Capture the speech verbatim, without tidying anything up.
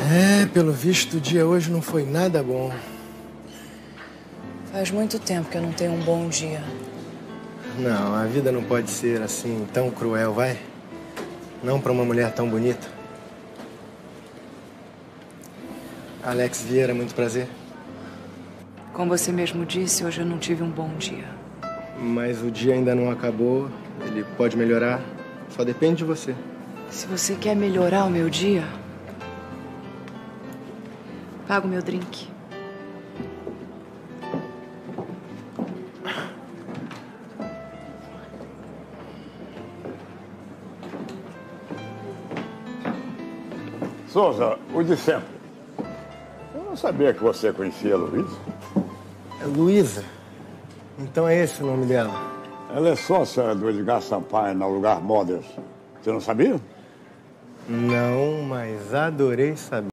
É, pelo visto, o dia hoje não foi nada bom. Faz muito tempo que eu não tenho um bom dia. Não, a vida não pode ser assim, tão cruel, vai? Não pra uma mulher tão bonita. Alex Vieira, muito prazer. Como você mesmo disse, hoje eu não tive um bom dia. Mas o dia ainda não acabou, ele pode melhorar, só depende de você. Se você quer melhorar o meu dia, paga o meu drink. Souza, o de sempre. Eu não sabia que você conhecia a Luísa. É Luísa? Então é esse o nome dela? Ela é sócia do Edgar Sampaio na Lugar Models. Você não sabia? Não, mas adorei saber.